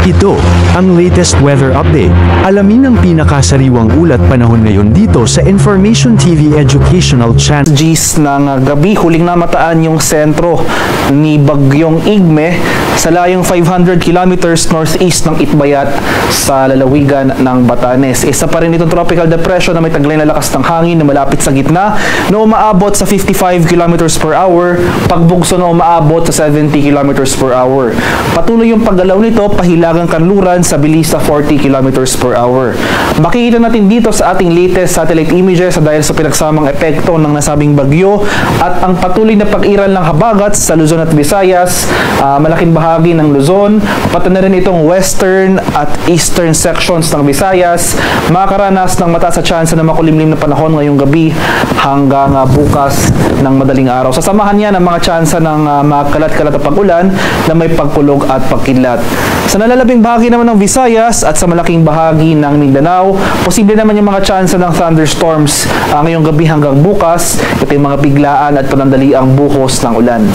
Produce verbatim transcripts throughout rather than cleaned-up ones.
Ito, ang latest weather update. Alamin ang pinakasariwang ulat panahon ngayon dito sa Information T V Educational Channel. G's ng gabi, huling namataan yung sentro ni Bagyong Igme sa layong five hundred kilometers northeast ng Itbayat sa lalawigan ng Batanes. Isa pa rin itong tropical depression na may taglay na lakas ng hangin na malapit sa gitna na umaabot sa fifty-five kilometers per hour, pagbugso na umaabot sa seventy kilometers per hour. Patuloy yung paggalaw nito, pahilagang kanluran sa bilis na forty kilometers per hour. Makikita natin dito sa ating latest satellite images dahil sa pinagsamang epekto ng nasabing bagyo at ang patuloy na pag-iral ng habagat sa Luzon at Visayas, uh, malaking bahagi ng Luzon, pati na rin itong western at eastern sections ng Visayas, makakaranas ng mataas na tsansa na makulimlim na panahon ngayong gabi hanggang uh, bukas ng madaling araw. Sasamahan niya ng mga tsansa ng uh, mga kalat-kalat na pag-ulan na may pagkulog at pagkidlat. Sa nalalabing bahagi naman ng Visayas at sa malaking bahagi ng Mindanao, posible naman yung mga tsansa ng thunderstorms uh, ngayong gabi hanggang bukas. Ito yung mga biglaan at panandaliang buhos ng ulan.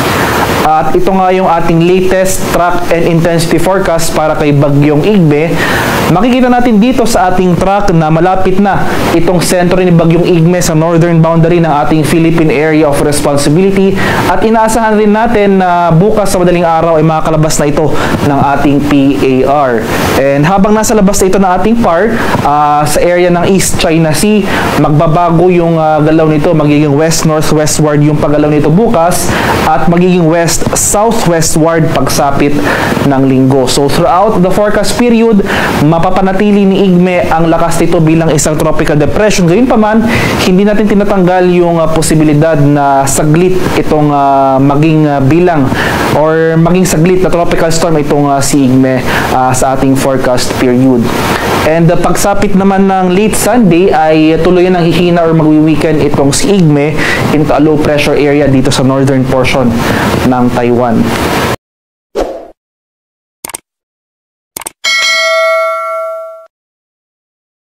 At ito nga yung ating latest track and intensity forecast para kay Bagyong Igme. Makikita natin dito sa ating track na malapit na itong sentro ni Bagyong Igme sa northern boundary ng ating Philippine Area of Responsibility at inaasahan rin natin na bukas sa madaling araw ay makakalabas na ito ng ating P A R. And habang nasa labas na ito ng ating P A R, uh, sa area ng East China Sea, magbabago yung uh, galaw nito, magiging west-northwestward yung paggalaw nito bukas at magiging west southwestward pagsapit ng linggo. So throughout the forecast period, mapapanatili ni Igme ang lakas nito bilang isang tropical depression. Gayunpaman, hindi natin tinatanggal yung uh, posibilidad na saglit itong uh, maging uh, bilang or maging saglit na tropical storm itong uh, si Igme uh, sa ating forecast period. And the uh, pagsapit naman ng late Sunday ay tuloy ng hihina or magwi-weekend itong si Igme into a low pressure area dito sa northern portion ng Taiwan.